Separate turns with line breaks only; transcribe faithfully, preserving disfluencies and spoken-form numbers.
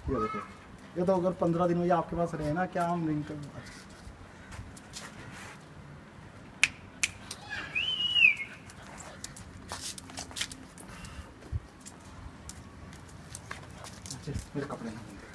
ये देखो, ये तो अगर पंद्रह दिन में ये आपके पास रहे ना, क्या हम रिंग कर। मेरे कपड़े ना